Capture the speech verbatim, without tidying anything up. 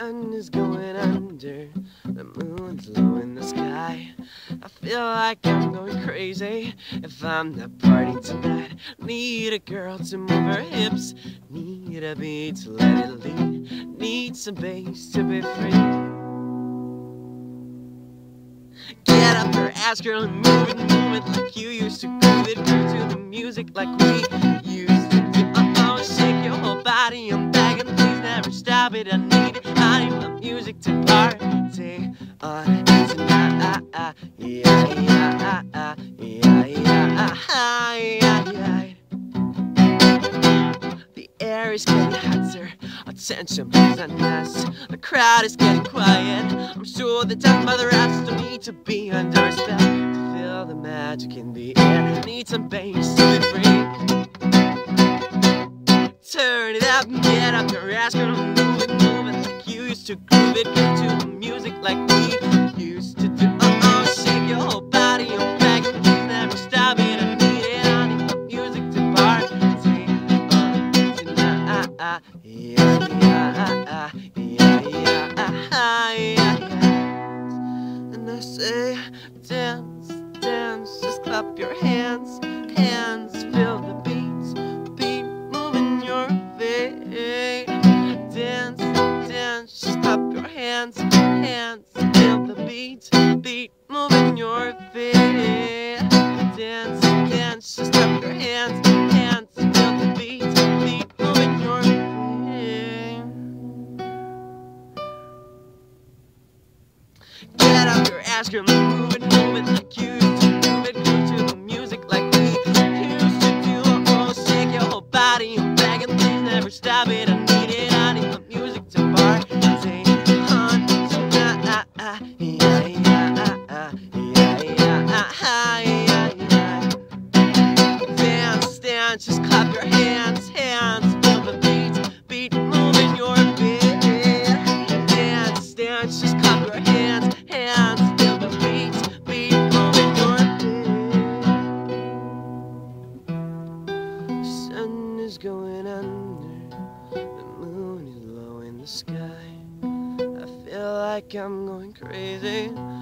sun is going under, the moon's low in the sky. I feel like I'm going crazy if I'm not partying tonight. Need a girl to move her hips, need a beat to let it lead, need some bass to be free. Get up there, ask girl, and move it, move it like you used to groove it, groove to the music like we used to do. Uh-oh, shake your whole body, I'm begging, please never stop it. I need it, I need my music to party on tonight. Yeah, yeah, yeah, yeah, yeah, yeah. The air is getting hotter, attention please on us. The crowd is getting quiet, I'm sure the time by the rest don't need to be under a spell to feel the magic in the air. Need some bass to be free. Turn it up and get up your ass, girl, move it, move it like you used to groove it, groove to the music like we used to do. Uh-oh, shake your whole body, I'm begging, please never stop it. I need it, I need my music to party on tonight. Yeah, yeah, yeah, yeah, yeah, yeah. And I say, dance, dance, just clap your hands, hands, feel the beats, beat, moving your feet. Dance, dance, just clap your hands, hands, feel the beat, beat, moving your feet. Dance, dance, just clap your hands, hands, feel the beat, beat, moving your feet. Get up your ass, girl, move it, move it like you used to move it, move to the music like we used to do. Oh, shake your whole body, I'm begging, please never stop it. I need it, I need my music to party on tonight. Yeah, yeah, yeah, yeah, yeah. Dance, dance, just clap your hands, hands, feel the beat, beat, moving your feet. Dance, dance, just clap your hands, hands, feel the beat, beat, moving your feet. The sun is going under, the moon is low in the sky. I feel like I'm going crazy